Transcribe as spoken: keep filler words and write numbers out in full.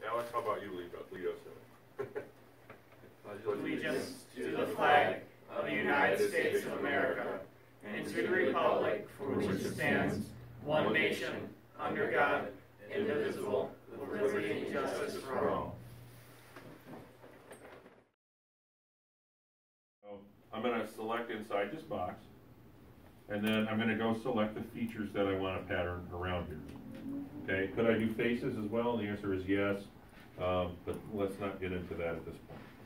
Alex, how about you lead, lead us in it? Allegiance to the flag of the United States of America and to the republic for which it stands, one nation, under God, indivisible, with liberty and justice for all. So I'm going to select inside this box, and then I'm going to go select the features that I want to pattern around here. Okay, could I do faces as well? The answer is yes, um, but let's not get into that at this point.